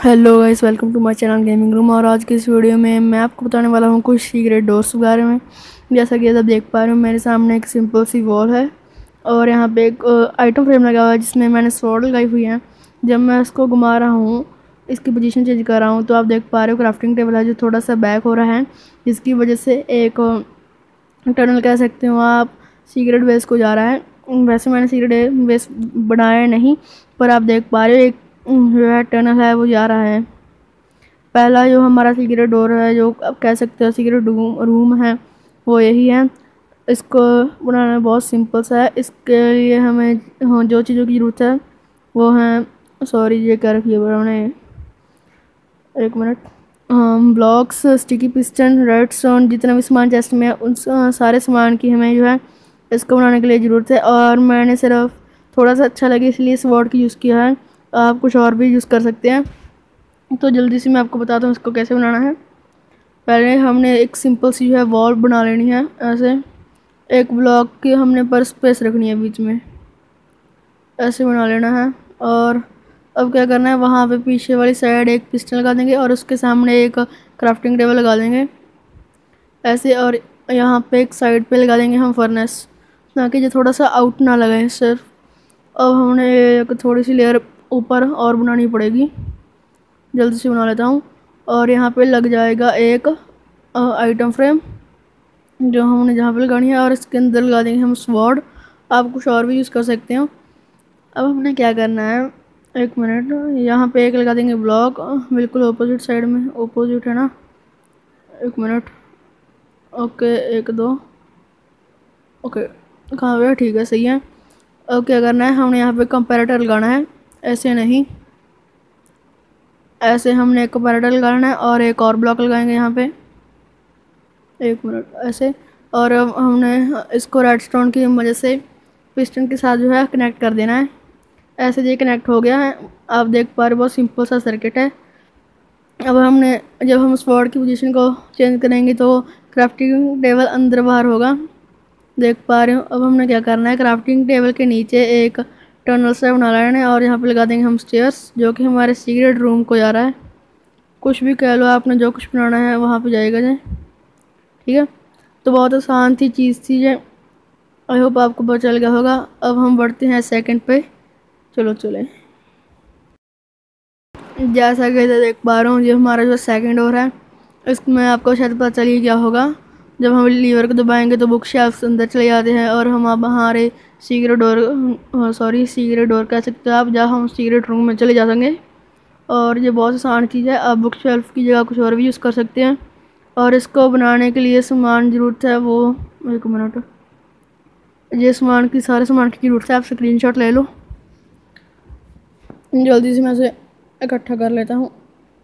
Hello guys, welcome to my channel gaming room. और आज की इस वीडियो में मैं आपको बताने वाला हूँ कुछ सीक्रेट डोर्स के बारे में। जैसा कि आप देख पा रहे हो, मेरे सामने एक सिंपल सी वॉल है और यहाँ पे एक आइटम फ्रेम लगा हुआ है जिसमें मैंने स्वॉर्ड लगाई हुई है। जब मैं इसको घुमा रहा हूँ, इसकी पोजीशन चेंज कर रहा हूँ, तो आप देख पा रहे हो क्राफ्टिंग टेबल है जो थोड़ा सा बैक हो रहा है, जिसकी वजह से एक टनल कह सकते हो आप सीक्रेट बेस को जा रहा है। वैसे मैंने सीक्रेट बेस बनाया नहीं, पर आप देख पा रहे हो एक जो है टनल है वो जा रहा है। पहला जो हमारा सीक्रेट डोर है, जो आप कह सकते हो सीक्रेट रूम है, वो यही है। इसको बनाना बहुत सिंपल सा है। इसके लिए हमें जो चीज़ों की ज़रूरत है वो है, सॉरी ये क्या रखिए मैंने, एक minute. Blocks, sticky piston, redstone, जितना भी सामान चेस्ट में है उन सारे सामान की हमें जो है इसको बनाने के लिए ज़रूरत है। और मैंने सिर्फ थोड़ा सा अच्छा लगे इसलिए इस वर्ड की यूज़ किया है। आप कुछ और भी यूज़ कर सकते हैं। तो जल्दी से मैं आपको बताता हूँ इसको कैसे बनाना है। पहले हमने एक सिंपल सी जो है वॉल बना लेनी है। ऐसे एक ब्लॉक की हमने पर स्पेस रखनी है बीच में, ऐसे बना लेना है। और अब क्या करना है, वहाँ पे पीछे वाली साइड एक पिस्टन लगा देंगे और उसके सामने एक क्राफ्टिंग टेबल लगा देंगे ऐसे। और यहाँ पे एक साइड पे लगा देंगे हम फर्नेस, ताकि जो थोड़ा सा आउट ना लगे सिर्फ। अब हमने एक थोड़ी सी लेयर ऊपर और बनानी पड़ेगी, जल्दी से बना लेता हूँ। और यहाँ पे लग जाएगा एक आइटम फ्रेम जो हमने जहाँ पे लगानी है, और इसके अंदर लगा देंगे हम स्वॉर्ड। आप कुछ और भी यूज़ कर सकते हो। अब हमने क्या करना है, एक मिनट, यहाँ पे एक लगा देंगे ब्लॉक बिल्कुल ऑपोजिट साइड में, ऑपोजिट है ना, एक मिनट, ओके, एक दो, ओके, कहाँ पे, ठीक है, सही है। अब क्या करना है, हमने यहाँ पे कंपैरेटर लगाना है, ऐसे नहीं, ऐसे हमने एक कंपैरेटर लगाना है और एक और ब्लॉक लगाएंगे यहाँ पे, एक मिनट, ऐसे। और अब हमने इसको रेडस्टोन की वजह से पिस्टन के साथ जो है कनेक्ट कर देना है। ऐसे ये कनेक्ट हो गया है, आप देख पा रहे हो, बहुत सिंपल सा सर्किट है। अब हमने जब हम स्वॉर्ड की पोजीशन को चेंज करेंगे तो क्राफ्टिंग टेबल अंदर बाहर होगा, देख पा रहे हो। अब हमने क्या करना है, क्राफ्टिंग टेबल के नीचे एक टनल सा बना लेना है और यहाँ पे लगा देंगे हम स्टेयर्स, जो कि हमारे सीक्रेट रूम को जा रहा है। कुछ भी कह लो, आपने जो कुछ बनाना है वहाँ पे जाएगा जी, ठीक है। तो बहुत आसान थी चीज़ थी ये, आई होप आपको पता चल गया होगा। अब हम बढ़ते हैं सेकंड पे, चलो चले। जैसा कि देख पा रहा हूँ, ये हमारा जो सेकंड डोर है, इसमें आपको शायद पता चल ही गया होगा। जब हम लीवर को दबाएंगे तो बुक शेल्फ्स अंदर चले जाते हैं और हम अब हमारे secret door, sorry secret door कह सकते हो आप, जहाँ हम सीक्रेट रूम में चले जा सकेंगे। और ये बहुत आसान चीज़ है, आप बुक शेल्फ की जगह कुछ और भी यूज़ कर सकते हैं। और इसको बनाने के लिए सामान ज़रूरत है वो, एक मिनट, ये सामान की सारे सामान की ज़रूरत है, आप स्क्रीनशॉट ले लो। जल्दी से मैं इसे इकट्ठा कर लेता हूँ।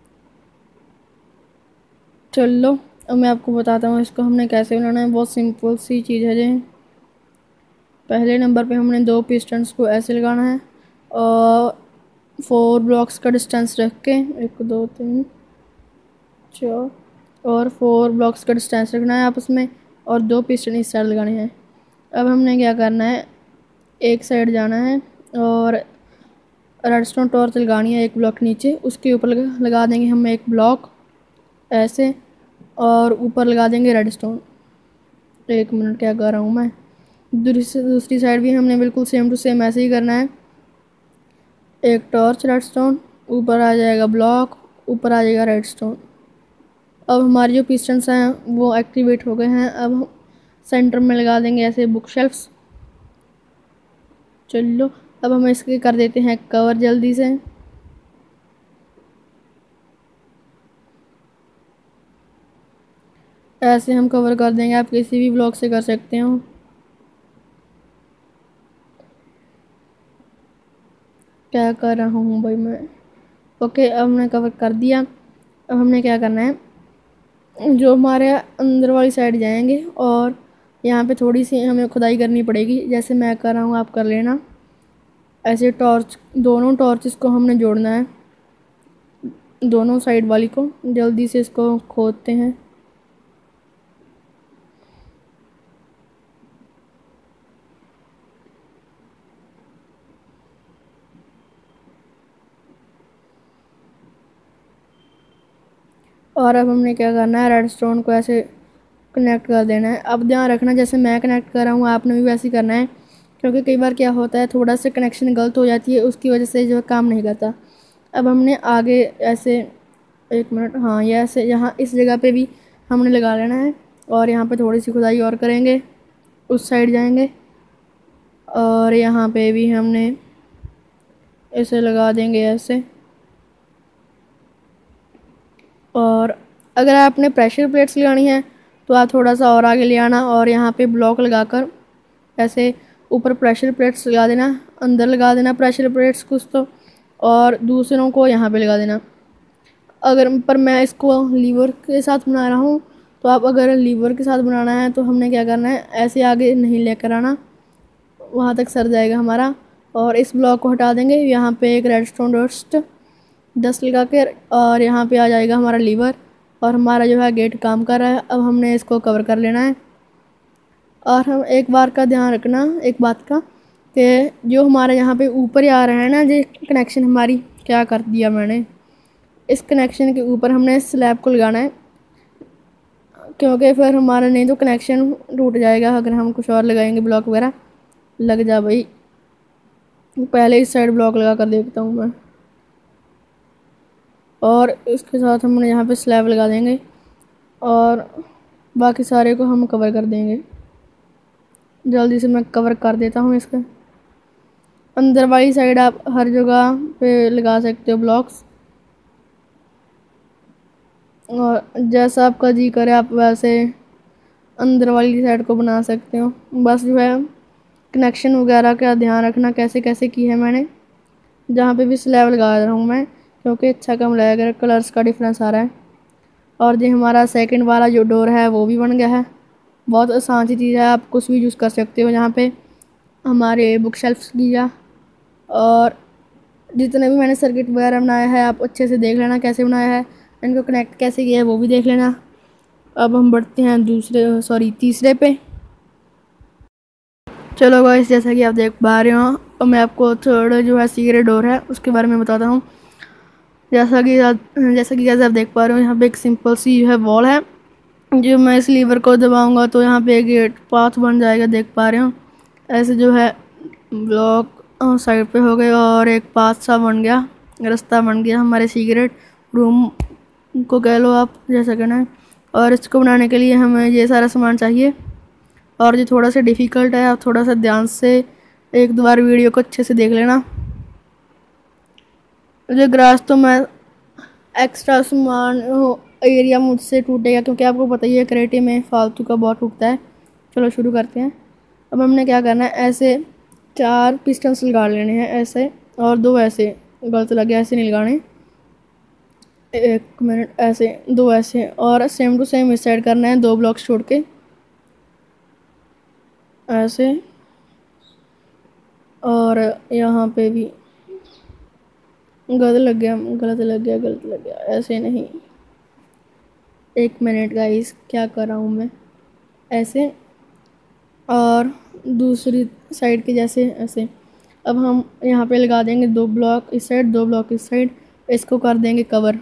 चलो अब मैं आपको बताता हूँ इसको हमने कैसे बनाना है। बहुत सिंपल सी चीज़ है जी। पहले नंबर पे हमने दो पिस्टन्स को ऐसे लगाना है और 4 ब्लॉक्स का डिस्टेंस रख के, 1 2 3 4, और 4 ब्लॉक्स का डिस्टेंस रखना है आपस में, और दो पिस्टन इस साइड लगाने हैं। अब हमने क्या करना है, एक साइड जाना है और रेडस्टोन टॉर्च लगानी है एक ब्लॉक नीचे, उसके ऊपर लगा देंगे हम एक ब्लॉक ऐसे, और ऊपर लगा देंगे रेडस्टोन। एक मिनट, क्या कर रहा हूँ मैं, दूसरी साइड भी हमने बिल्कुल सेम टू सेम ऐसे ही करना है। एक टॉर्च रेडस्टोन, ऊपर आ जाएगा ब्लॉक, ऊपर आ जाएगा रेडस्टोन। अब हमारे जो पिस्टन्स हैं वो एक्टिवेट हो गए हैं। अब सेंटर में लगा देंगे ऐसे बुक शेल्फ्स। चलो अब हम इसके कर देते हैं कवर जल्दी से। ऐसे हम कवर कर देंगे, आप किसी भी ब्लॉक से कर सकते हो। क्या कर रहा हूँ भाई मैं, ओके, अब हमने कवर कर दिया। अब हमने क्या करना है, जो हमारे अंदर वाली साइड जाएंगे और यहाँ पे थोड़ी सी हमें खुदाई करनी पड़ेगी, जैसे मैं कर रहा हूँ आप कर लेना। ऐसे टॉर्च, दोनों टॉर्चेस को हमने जोड़ना है, दोनों साइड वाली को। जल्दी से इसको खोदते हैं। और अब हमने क्या करना है, रेडस्टोन को ऐसे कनेक्ट कर देना है। अब ध्यान रखना जैसे मैं कनेक्ट कर रहा हूँ आपने भी वैसे ही करना है, क्योंकि कई बार क्या होता है थोड़ा सा कनेक्शन गलत हो जाती है, उसकी वजह से जो काम नहीं करता। अब हमने आगे ऐसे, एक मिनट, हाँ ये ऐसे यहाँ इस जगह पे भी हमने लगा लेना है। और यहाँ पे थोड़ी सी खुदाई और करेंगे, उस साइड जाएंगे और यहाँ पे भी हमने ऐसे लगा देंगे ऐसे। और अगर आपने प्रेशर प्लेट्स लगानी है तो आप थोड़ा सा और आगे ले आना और यहाँ पे ब्लॉक लगाकर ऐसे ऊपर प्रेशर प्लेट्स लगा देना, अंदर लगा देना प्रेशर प्लेट्स कुछ तो, और दूसरों को यहाँ पे लगा देना। अगर पर मैं इसको लीवर के साथ बना रहा हूँ, तो आप अगर लीवर के साथ बनाना है तो हमने क्या करना है, ऐसे आगे नहीं लेकर आना, वहाँ तक सर जाएगा हमारा। और इस ब्लॉक को हटा देंगे, यहाँ पे एक रेडस्टोन डस्ट लगा कर, और यहाँ पे आ जाएगा हमारा लीवर और हमारा जो है गेट काम कर रहा है। अब हमने इसको कवर कर लेना है। और हम एक बार का ध्यान रखना एक बात का, कि जो हमारे यहाँ पे ऊपर ही आ रहा है ना, जो कनेक्शन हमारी क्या कर दिया मैंने, इस कनेक्शन के ऊपर हमने स्लैब को लगाना है, क्योंकि फिर हमारा नहीं तो कनेक्शन टूट जाएगा अगर हम कुछ और लगाएंगे ब्लॉक वगैरह। लग जा भाई, पहले इस साइड ब्लॉक लगा कर देखता हूँ मैं। और इसके साथ हमने यहाँ पे स्लैब लगा देंगे और बाकी सारे को हम कवर कर देंगे। जल्दी से मैं कवर कर देता हूँ इसके अंदर वाली साइड। आप हर जगह पे लगा सकते हो ब्लॉक्स, और जैसा आपका जी करे आप वैसे अंदर वाली साइड को बना सकते हो। बस जो है कनेक्शन वगैरह का ध्यान रखना कैसे कैसे की है मैंने। जहाँ पे भी स्लैब लगा रहा हूँ मैं, क्योंकि अच्छा कम लगेगा, कलर्स का डिफरेंस आ रहा है। और जो हमारा सेकंड वाला जो डोर है वो भी बन गया है। बहुत आसान सी चीज़ है, आप कुछ भी यूज़ कर सकते हो। यहाँ पे हमारे बुक शेल्फ्स किया, और जितने भी मैंने सर्किट वगैरह बनाया है आप अच्छे से देख लेना कैसे बनाया है, इनको कनेक्ट कैसे किया है वो भी देख लेना। अब हम बढ़ते हैं तीसरे पे। चलो गाइस, जैसा कि आप देख पा रहे हो, तो मैं आपको थर्ड जो है सीक्रेट डोर है उसके बारे में बताता हूँ। जैसा कि आप देख पा रहे हो, यहाँ पे एक सिंपल सी जो है वॉल है। जो मैं इस लीवर को दबाऊंगा तो यहाँ पे गेट पाथ बन जाएगा, देख पा रहे हो। ऐसे जो है ब्लॉक साइड पे हो गए और एक पाथ सा बन गया, रास्ता बन गया हमारे सीक्रेट रूम को कह लो आप, जैसा कहना है। और इसको बनाने के लिए हमें ये सारा सामान चाहिए, और जो थोड़ा सा डिफ़िकल्ट है आप थोड़ा सा ध्यान से एक दो बार वीडियो को अच्छे से देख लेना। जो ग्रास तो मैं एक्स्ट्रा सामान एरिया मुझसे टूटेगा, क्योंकि आपको पता ही है क्रिएटिव में फालतू का बहुत टूटता है। चलो शुरू करते हैं। अब हमने क्या करना है, ऐसे 4 पिस्टन्स लगा लेने हैं ऐसे, और 2 ऐसे, गलत लगे ऐसे नहीं लगाने, 1 मिनट, ऐसे 2 ऐसे, और सेम टू सेम इस साइड करना है 2 ब्लॉक्स छोड़ के ऐसे। और यहाँ पे भी गलत लग गया ऐसे नहीं, 1 मिनट गाइस, क्या कर रहा हूँ मैं, ऐसे। और दूसरी साइड के जैसे ऐसे। अब हम यहाँ पे लगा देंगे 2 ब्लॉक इस साइड, 2 ब्लॉक इस साइड, इसको कर देंगे कवर।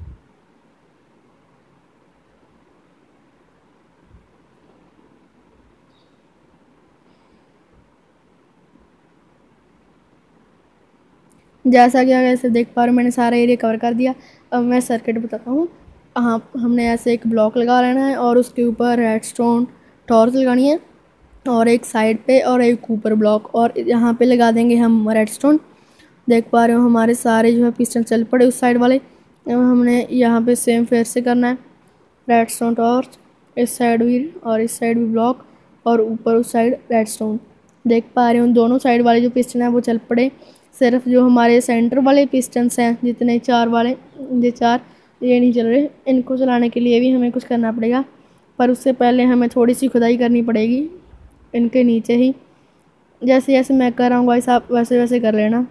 जैसा कि ऐसे देख पा रहे हो मैंने सारा एरिया कवर कर दिया। अब मैं सर्किट बताता हूँ। हाँ, हमने ऐसे एक ब्लॉक लगा लेना है और उसके ऊपर रेडस्टोन टॉर्च लगानी है, और एक साइड पे और एक ऊपर ब्लॉक, और यहाँ पे लगा देंगे हम रेडस्टोन। देख पा रहे हो हमारे सारे जो है पिस्टन चल पड़े उस साइड वाले। हमने यहाँ पे सेम फेर से करना है, रेडस्टोन टॉर्च इस साइड भी और इस साइड भी ब्लॉक, और ऊपर उस साइड रेडस्टोन। देख पा रहे हो दोनों साइड वाले जो पिस्टन है वो चल पड़े। सिर्फ जो हमारे सेंटर वाले पिस्टन्स हैं जितने 4 वाले, ये 4 ये नहीं चल रहे। इनको चलाने के लिए भी हमें कुछ करना पड़ेगा, पर उससे पहले हमें थोड़ी सी खुदाई करनी पड़ेगी इनके नीचे ही। जैसे जैसे मैं कर रहा हूँ गाइस आप वैसे वैसे कर लेना।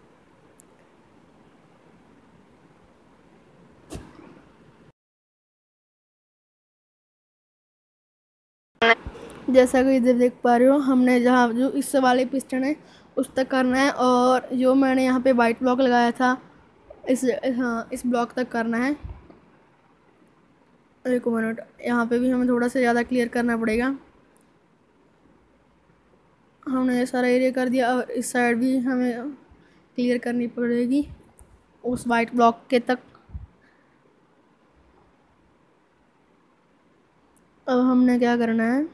जैसा कि इधर देख पा रहे हो, हमने जहाँ जो इस वाले पिस्टन है उस तक करना है, और जो मैंने यहाँ पे वाइट ब्लॉक लगाया था इस ब्लॉक तक करना है। एक मिनट, यहाँ पे भी हमें थोड़ा सा ज़्यादा क्लियर करना पड़ेगा। हमने ये सारा एरिया कर दिया और इस साइड भी हमें क्लियर करनी पड़ेगी उस वाइट ब्लॉक के तक। अब हमने क्या करना है,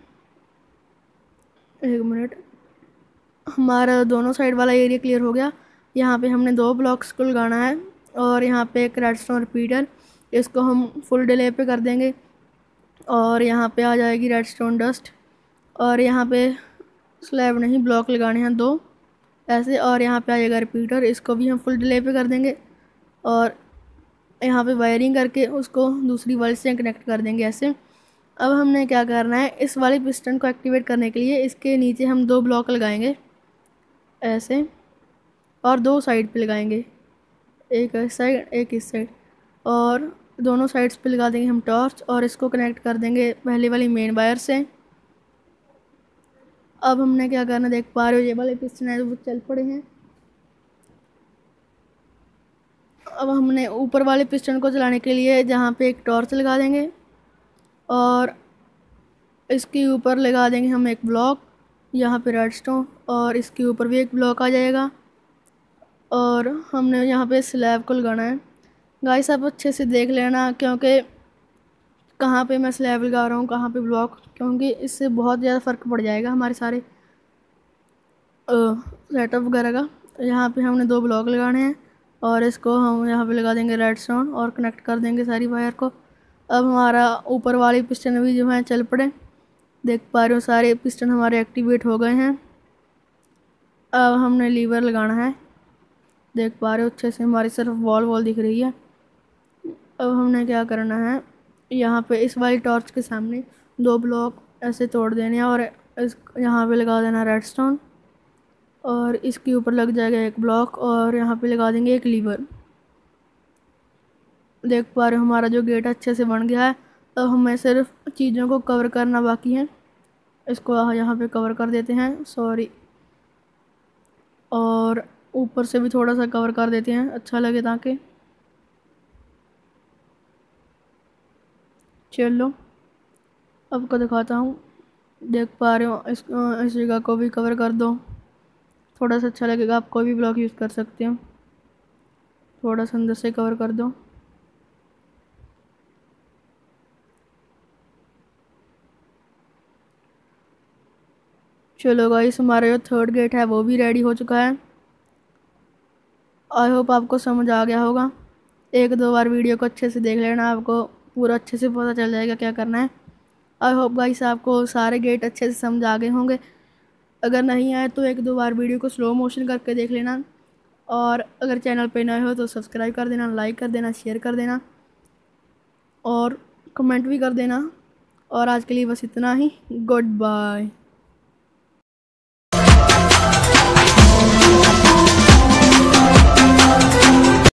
एक मिनट, हमारा दोनों साइड वाला एरिया क्लियर हो गया। यहाँ पे हमने 2 ब्लॉक्स को लगाना है और यहाँ पे एक रेडस्टोन रिपीटर, इसको हम फुल डिले पे कर देंगे और यहाँ पे आ जाएगी रेडस्टोन डस्ट। और यहाँ पे स्लैब नहीं, ब्लॉक लगाने हैं 2 ऐसे, और यहाँ पे आ जाएगा रिपीटर, इसको भी हम फुल डिले पे कर देंगे और यहाँ पे वायरिंग करके उसको दूसरी वाल से कनेक्ट कर देंगे ऐसे। अब हमने क्या करना है, इस वाले पिस्टन को एक्टिवेट करने के लिए इसके नीचे हम 2 ब्लॉक लगाएंगे ऐसे और 2 साइड पे लगाएंगे, एक इस साइड एक इस साइड, और दोनों साइड्स पे लगा देंगे हम टॉर्च और इसको कनेक्ट कर देंगे पहले वाली मेन वायर से। अब हमने क्या करना, देख पा रहे हो ये वाले पिस्टन है वो चल पड़े हैं। अब हमने ऊपर वाले पिस्टन को चलाने के लिए जहाँ पे एक टॉर्च लगा देंगे और इसके ऊपर लगा देंगे हम एक ब्लॉक, यहाँ पे रेडस्टोन, और इसके ऊपर भी एक ब्लॉक आ जाएगा और हमने यहाँ पे स्लैब को लगाना है। गाइस आप अच्छे से देख लेना क्योंकि कहाँ पे मैं स्लैब लगा रहा हूँ कहाँ पे ब्लॉक, क्योंकि इससे बहुत ज़्यादा फ़र्क पड़ जाएगा हमारे सारे सेटअप वगैरह का। यहाँ पे हमने 2 ब्लॉक लगाने हैं और इसको हम यहाँ पे लगा देंगे रेडस्टोन और कनेक्ट कर देंगे सारी वायर को। अब हमारा ऊपर वाली पिस्टन भी जो है चल पड़े, देख पा रहे हो सारे पिस्टन हमारे एक्टिवेट हो गए हैं। अब हमने लीवर लगाना है, देख पा रहे हो अच्छे से हमारी सिर्फ वॉल दिख रही है। अब हमने क्या करना है, यहाँ पे इस वाली टॉर्च के सामने 2 ब्लॉक ऐसे तोड़ देने हैं और इस यहाँ पे लगा देना रेडस्टोन और इसके ऊपर लग जाएगा एक ब्लॉक और यहाँ पे लगा देंगे एक लीवर। देख पा रहे हो हमारा जो गेट अच्छे से बन गया है। अब हमें सिर्फ चीज़ों को कवर करना बाकी है, इसको यहाँ पे कवर कर देते हैं, सॉरी, और ऊपर से भी थोड़ा सा कवर कर देते हैं अच्छा लगे ताकि। चलो अब को दिखाता हूँ, देख पा रहे हो इस जगह को भी कवर कर दो, थोड़ा सा अच्छा लगेगा। आप कोई भी ब्लॉक यूज़ कर सकते हो, थोड़ा सा अंदर से कवर कर दो। चलो गाइस हमारा जो 3rd गेट है वो भी रेडी हो चुका है। आई होप आपको समझ आ गया होगा। 1-2 बार वीडियो को अच्छे से देख लेना, आपको पूरा अच्छे से पता चल जाएगा क्या करना है। आई होप गाइस आपको सारे गेट अच्छे से समझ आ गए होंगे। अगर नहीं आए तो 1-2 बार वीडियो को स्लो मोशन करके देख लेना और अगर चैनल पे नए हो तो सब्सक्राइब कर देना, लाइक कर देना, शेयर कर देना और कमेंट भी कर देना। और आज के लिए बस इतना ही, गुड बाय।